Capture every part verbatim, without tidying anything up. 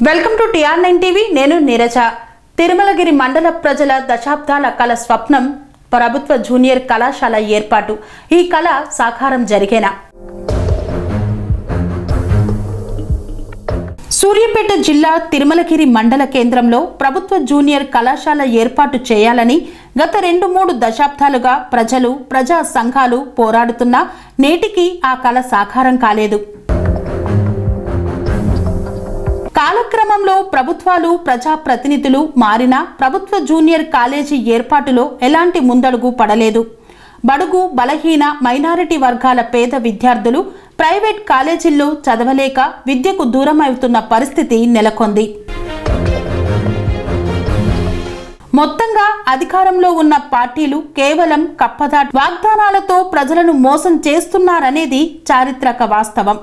Welcome to TR nine TV. నేను నీరజ. తిరుమలగిరి మండల ప్రజల దశాబ్దాల కళ స్వప్నం ప్రభుత్వ జూనియర్ కళాశాల ఏర్పాటు. ఈ కళ సాకారం జరిగేనా? సూర్యాపేట జిల్లా తిరుమలగిరి మండల కేంద్రంలో ప్రభుత్వ జూనియర్ కళాశాల ఏర్పాటు చేయాలని గత రెండు మూడు దశాబ్దాలుగా ప్రజలు, ప్రజా సంఘాలు పోరాడుతున్నా నేటికి ఆ కళ సాకారం కాలేదు. కాలక్రమంలో ప్రభుత్వాలు, ప్రజా ప్రతినిధులు మారినా ప్రభుత్వ జూనియర్ కాలేజీ ఏర్పాటులో ఎలాంటి ముందడుగు పడలేదు. బడుగు, బలహీన, మైనారిటీ వర్గాల పేద విద్యార్థులు ప్రైవేట్ కాలేజీల్లో చదవలేక విద్యకు దూరమవుతున్న పరిస్థితి నెలకొంది. మొత్తంగా అధికారంలో ఉన్న పార్టీలు కేవలం కప్పదాట్ వాగ్దానాలతో ప్రజలను మోసం చేస్తున్నారనేది చారిత్రక వాస్తవం.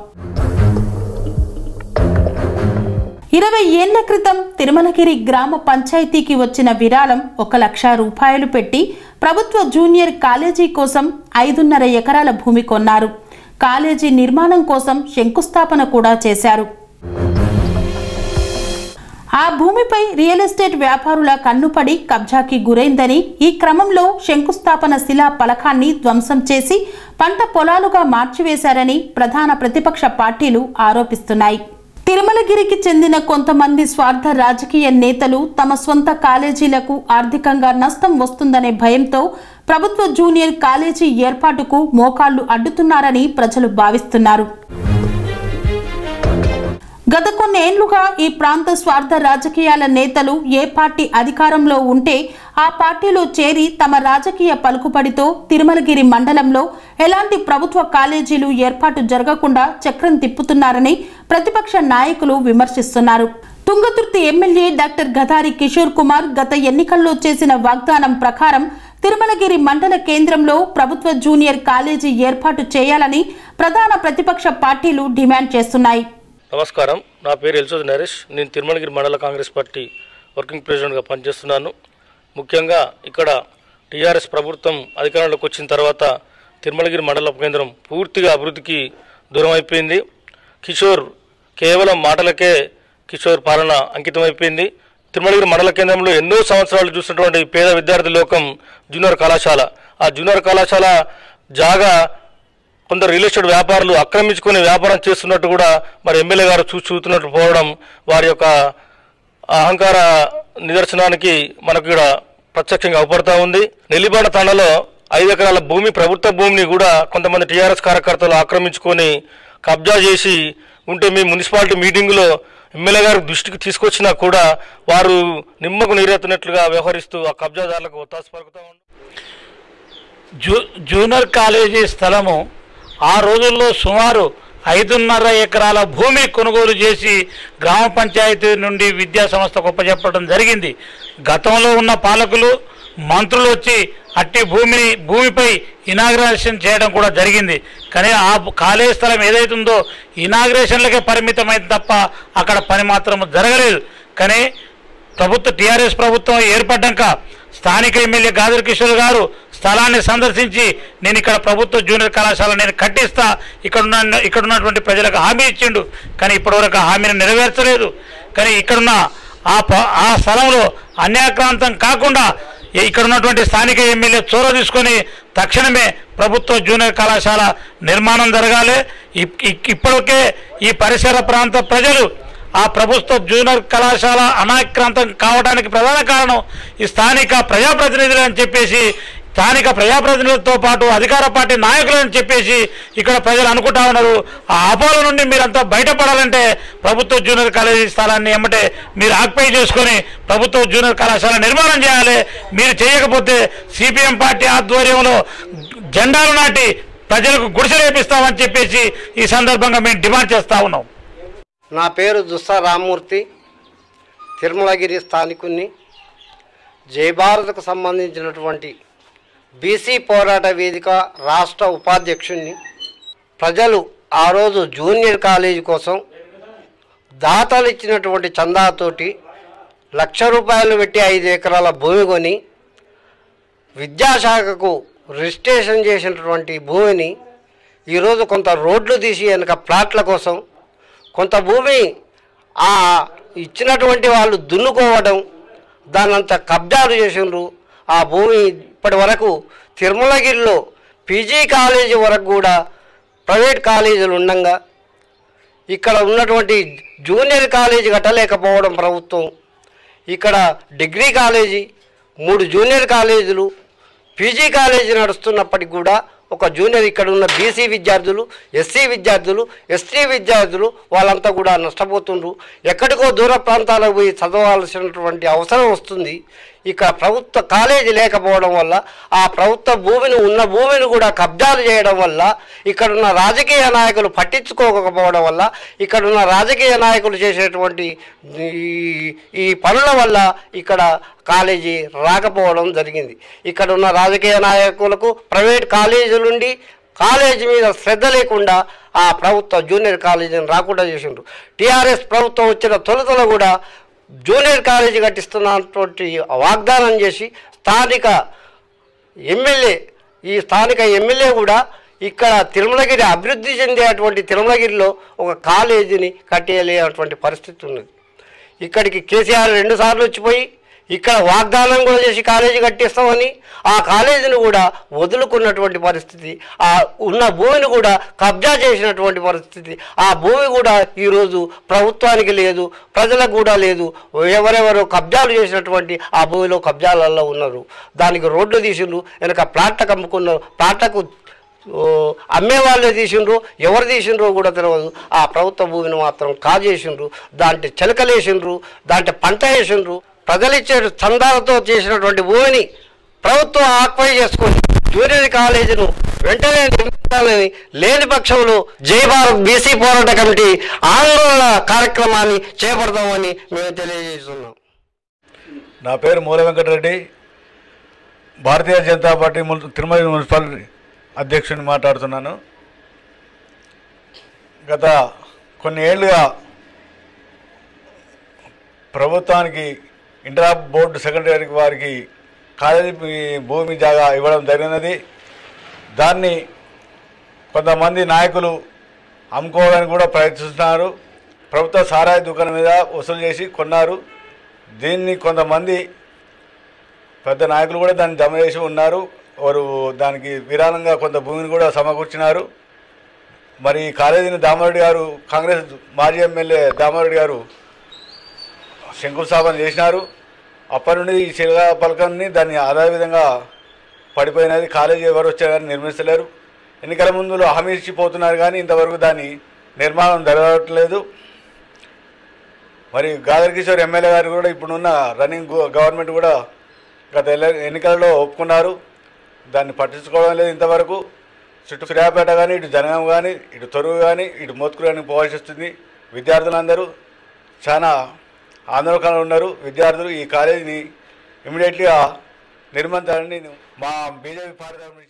ఇరవై ఏళ్ల క్రితం తిరుమలగిరి గ్రామ పంచాయతీకి వచ్చిన విరాళం ఒక లక్ష రూపాయలు పెట్టి ప్రభుత్వ జూనియర్ కాలేజీ కోసం ఐదున్నర ఎకరాల భూమి కొన్నారు. కాలేజీ నిర్మాణం కోసం శంకుస్థాపన కూడా చేశారు. ఆ భూమిపై రియల్ ఎస్టేట్ వ్యాపారుల కన్నుపడి కబ్జాకి గురైందని, ఈ క్రమంలో శంకుస్థాపన శిలా పలకాన్ని ధ్వంసం చేసి పంట పొలాలుగా మార్చివేశారని ప్రధాన ప్రతిపక్ష పార్టీలు ఆరోపిస్తున్నాయి. తిరుమలగిరికి చెందిన కొంతమంది స్వార్థ రాజకీయ నేతలు తమ సొంత కాలేజీలకు ఆర్థికంగా నష్టం వస్తుందనే భయంతో ప్రభుత్వ జూనియర్ కాలేజీ ఏర్పాటుకు మోకాళ్లు అడ్డుతున్నారని ప్రజలు భావిస్తున్నారు. గత కొన్నేళ్లుగా ఈ ప్రాంత స్వార్థ రాజకీయాల నేతలు ఏ పార్టీ అధికారంలో ఉంటే ఆ పార్టీలో చేరి తమ రాజకీయ పలుకుబడితో తిరుమలగిరి మండలంలో ఎలాంటి ప్రభుత్వ కాలేజీలు ఏర్పాటు జరగకుండా చక్రం తిప్పుతున్నారని ప్రతిపక్ష నాయకులు విమర్శిస్తున్నారు. తుంగతుర్తి ఎమ్మెల్యే డాక్టర్ గదారి కిషోర్ కుమార్ గత ఎన్నికల్లో చేసిన వాగ్దానం ప్రకారం తిరుమలగిరి మండల కేంద్రంలో ప్రభుత్వ జూనియర్ కాలేజీ ఏర్పాటు చేయాలని ప్రధాన ప్రతిపక్ష పార్టీలు డిమాండ్ చేస్తున్నాయి. నమస్కారం, నా పేరు ఎల్సోజ్ నరేష్. నేను తిరుమలగిరి మండల కాంగ్రెస్ పార్టీ వర్కింగ్ ప్రెసిడెంట్గా పనిచేస్తున్నాను. ముఖ్యంగా ఇక్కడ టీఆర్ఎస్ ప్రభుత్వం అధికారంలోకి వచ్చిన తర్వాత తిరుమలగిరి మండల కేంద్రం పూర్తిగా అభివృద్ధికి దూరం అయిపోయింది. కిషోర్ కేవలం మాటలకే కిషోర్ పాలన అంకితమైపోయింది. తిరుమలగిరి మండల కేంద్రంలో ఎన్నో సంవత్సరాలు చూసినటువంటి పేద విద్యార్థి లోకం జూనియర్ కళాశాల. ఆ జూనియర్ కళాశాల జాగా కొందరు రియల్ ఎస్టేట్ వ్యాపారులు ఆక్రమించుకుని వ్యాపారం చేస్తున్నట్టు కూడా మరి ఎమ్మెల్యే గారు చూసి చూస్తున్నట్టు పోవడం వారి యొక్క అహంకార నిదర్శనానికి మనకు ఇక్కడ ప్రత్యక్షంగా అవపడతా ఉంది. నెల్లిబాడ తండలో ఐదు ఎకరాల భూమి, ప్రభుత్వ భూమిని కూడా కొంతమంది టీఆర్ఎస్ కార్యకర్తలు ఆక్రమించుకొని కబ్జా చేసి ఉంటే మీ మున్సిపాలిటీ మీటింగులో ఎమ్మెల్యే గారు దృష్టికి తీసుకొచ్చినా కూడా వారు నిమ్మకు నీరెత్తినట్లుగా వ్యవహరిస్తూ ఆ కబ్జాదారులకు ఒత్తాసు పలుకుతా ఉన్నారు. జూ జూనియర్ కాలేజీ స్థలము ఆ రోజుల్లో సుమారు ఐదున్నర ఎకరాల భూమి కొనుగోలు చేసి గ్రామ పంచాయతీ నుండి విద్యా సంస్థకు ఒప్పచెప్పడం జరిగింది. గతంలో ఉన్న పాలకులు, మంత్రులు వచ్చి అట్టి భూమిని భూమిపై ఇనాగ్రేషన్ చేయడం కూడా జరిగింది. కానీ ఆ కాలేజీ స్థలం ఏదైతుందో ఇనాగ్రేషన్లకే పరిమితమైంది తప్ప అక్కడ పని మాత్రం జరగలేదు. కానీ ప్రభుత్వ టీఆర్ఎస్ ప్రభుత్వం ఏర్పడ్డాక స్థానిక ఎమ్మెల్యే గాదర్ కిషోర్ గారు స్థలాన్ని సందర్శించి నేను ఇక్కడ ప్రభుత్వ జూనియర్ కళాశాల నేను కట్టిస్తా, ఇక్కడున్న ఇక్కడ ఉన్నటువంటి ప్రజలకు హామీ ఇచ్చిండు. కానీ ఇప్పటివరకు హామీని నెరవేర్చలేదు. కానీ ఇక్కడున్న ఆ ఆ స్థలంలో అన్యాక్రాంతం కాకుండా ఇక్కడ ఉన్నటువంటి స్థానిక ఎమ్మెల్యే చొరవ తీసుకొని తక్షణమే ప్రభుత్వ జూనియర్ కళాశాల నిర్మాణం జరగాలి. ఇప్పటికే ఈ పరిసర ప్రాంత ప్రజలు ఆ ప్రభుత్వ జూనియర్ కళాశాల అనాక్రాంతం కావడానికి ప్రధాన కారణం ఈ స్థానిక ప్రజాప్రతినిధులు అని చెప్పేసి, స్థానిక ప్రజాప్రతినిధులతో పాటు అధికార పార్టీ నాయకులు అని చెప్పేసి ఇక్కడ ప్రజలు అనుకుంటా ఉన్నారు. ఆ అపోహల నుండి మీరంతా బయటపడాలంటే ప్రభుత్వ జూనియర్ కాలేజీ స్థలాన్ని ఎమ్మటే మీరు ఆక్యుపై చేసుకొని ప్రభుత్వ జూనియర్ కళాశాల నిర్మాణం చేయాలి. మీరు చేయకపోతే సిపిఎం పార్టీ ఆధ్వర్యంలో జెండాలు నాటి ప్రజలకు గుడిసెలు వేపిస్తామని చెప్పేసి ఈ సందర్భంగా మేము డిమాండ్ చేస్తూ ఉన్నాం. నా పేరు దుస్సా రామ్మూర్తి, తిరుమలగిరి స్థానికుని. జయభారత్కు సంబంధించినటువంటి బీసీ పోరాట వేదిక రాష్ట్ర ఉపాధ్యక్షుడిని. ప్రజలు ఆ రోజు జూనియర్ కాలేజీ కోసం దాతలు ఇచ్చినటువంటి చందాతోటి లక్ష రూపాయలు పెట్టి ఐదు ఎకరాల భూమి కొని విద్యాశాఖకు రిజిస్ట్రేషన్ చేసినటువంటి భూమిని ఈరోజు కొంత రోడ్లు తీసి వెనుక ప్లాట్ల కోసం, కొంత భూమి ఆ ఇచ్చినటువంటి వాళ్ళు దున్నుకోవడం, దాన్నంతా కబ్జాలు చేసిండ్రు. ఆ భూమి ఇప్పటి వరకు తిరుమలగిరిలో పీజీ కాలేజీ వరకు కూడా ప్రైవేట్ కాలేజీలు ఉండగా ఇక్కడ ఉన్నటువంటి జూనియర్ కాలేజీ కట్టలేకపోవడం ప్రభుత్వం, ఇక్కడ డిగ్రీ కాలేజీ, మూడు జూనియర్ కాలేజీలు, పీజీ కాలేజీ నడుస్తున్నప్పటికి కూడా ఒక జూనియర్ ఇక్కడ ఉన్న బీసీ విద్యార్థులు, ఎస్సీ విద్యార్థులు, ఎస్టీ విద్యార్థులు వాళ్ళంతా కూడా నష్టపోతుండ్రు. ఎక్కడికో దూర ప్రాంతాలకు పోయి చదవాల్సినటువంటి అవసరం వస్తుంది. ఇక్కడ ప్రభుత్వ కాలేజీ లేకపోవడం వల్ల, ఆ ప్రభుత్వ భూమిని ఉన్న భూమిని కూడా కబ్జాలు చేయడం వల్ల, ఇక్కడున్న రాజకీయ నాయకులు పట్టించుకోకపోవడం వల్ల, ఇక్కడున్న రాజకీయ నాయకులు చేసేటువంటి ఈ పనుల వల్ల ఇక్కడ కాలేజీ రాకపోవడం జరిగింది. ఇక్కడున్న రాజకీయ నాయకులకు ప్రైవేట్ కాలేజీలుండి కాలేజీ మీద శ్రద్ధ లేకుండా ఆ ప్రభుత్వ జూనియర్ కాలేజీని రాకుండా చేసిండ్రు. టీఆర్ఎస్ ప్రభుత్వం వచ్చిన తొలుతల కూడా జూనియర్ కాలేజీ కట్టిస్తున్నటువంటి వాగ్దానం చేసి స్థానిక ఎమ్మెల్యే ఈ స్థానిక ఎమ్మెల్యే కూడా ఇక్కడ తిరుమలగిరి అభివృద్ధి చెందేటువంటి తిరుమలగిరిలో ఒక కాలేజీని కట్టేయలేనటువంటి పరిస్థితి ఉన్నది. ఇక్కడికి కేసీఆర్ రెండు సార్లు వచ్చిపోయి ఇక్కడ వాగ్దానం కూడా చేసి కాలేజీ కట్టిస్తామని ఆ కాలేజీని కూడా వదులుకున్నటువంటి పరిస్థితి, ఆ ఉన్న భూమిని కూడా కబ్జా చేసినటువంటి పరిస్థితి. ఆ భూమి కూడా ఈరోజు ప్రభుత్వానికి లేదు, ప్రజలకు కూడా లేదు. ఎవరెవరో కబ్జాలు చేసినటువంటి ఆ భూమిలో కబ్జాలలో ఉన్నారు. దానికి రోడ్లు తీసిండ్రు, వెనక ప్లాట్లకు అమ్ముకున్నారు. ప్లాట్లకు అమ్మే వాళ్ళే తీసిండ్రు, ఎవరు తీసిండ్రో కూడా తెలియదు. ఆ ప్రభుత్వ భూమిని మాత్రం కాజేసిండ్రు, దాంట్లో చిలకలేసిండ్రు, దాంట్లో పంట వేసిండ్రు. ప్రజలిచ్చే చందాలతో చేసినటువంటి భూమిని ప్రభుత్వం ఆక్వై చేసుకొని జూనియర్ కాలేజీను వెంటనే నిర్మించాలని లేని పక్షంలో జై భారత్ బీసీ పోరాట కమిటీ ఆందోళన కార్యక్రమాన్ని చేపడతామని మేము తెలియజేస్తున్నాం. నా పేరు మూల వెంకటరెడ్డి, భారతీయ జనతా పార్టీ తిరుమల మున్సిపల్ అధ్యక్షుడిని మాట్లాడుతున్నాను. గత కొన్ని ఏళ్ళుగా ప్రభుత్వానికి ఇంటర్ బోర్డు సెక్రటరీ వారికి కాలేజీ భూమి జాగా ఇవ్వడం జరిగినది. దాన్ని కొంతమంది నాయకులు అమ్ముకోవడానికి కూడా ప్రయత్నిస్తున్నారు. ప్రభుత్వ సారాయి దుకాణం మీద వసూలు చేసి కొన్నారు. దీన్ని కొంతమంది పెద్ద నాయకులు కూడా దాన్ని జమ చేసి ఉన్నారు. వారు దానికి విరాళంగా కొంత భూమిని కూడా సమకూర్చినారు. మరి కాలేజీని దామారెడ్డి గారు, కాంగ్రెస్ మాజీ ఎమ్మెల్యే దామారెడ్డి గారు శంకుస్థాపన చేసినారు. అప్పటి నుండి ఈ శిలా పలకాన్ని దాన్ని అదేవిధంగా పడిపోయినది. కాలేజీ ఎవరు వచ్చారు కానీ నిర్మిస్తలేరు. ఎన్నికల ముందు హామీ ఇచ్చిపోతున్నారు కానీ ఇంతవరకు దాని నిర్మాణం జరగట్లేదు. మరి గాదర్ కిషోర్ ఎమ్మెల్యే గారు కూడా ఇప్పుడున్న రన్నింగ్ గవర్నమెంట్ కూడా గత ఎన్నికలలో ఒప్పుకున్నారు. దాన్ని పట్టించుకోవడం లేదు ఇంతవరకు. చుట్టూ సూర్యాపేట కానీ, ఇటు జనగాం కానీ, ఇటు తొరుగు కానీ, ఇటు మోత్కూరు కానీ పోవాల్సి వస్తుంది. విద్యార్థులందరూ చాలా ఆందోళనలో ఉన్నారు. విద్యార్థులు ఈ కాలేజీని ఇమీడియట్గా నిర్మించాలని మా బీజేపీ పార్టీ నుంచి.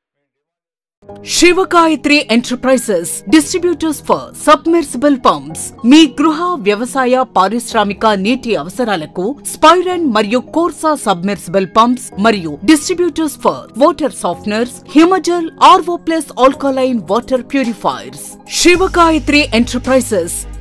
Shivagayatri enterprises distributors for submersible pumps మీ గృహ వ్యవసాయ పారిశ్రామిక నీటి అవసరాలకు స్పైరన్ మరియు కోర్సా సబ్మెర్సిబుల్ పంప్స్ మరియు distributors for water softeners, Himajal, RO plus alkaline water purifiers. Shivagayatri enterprises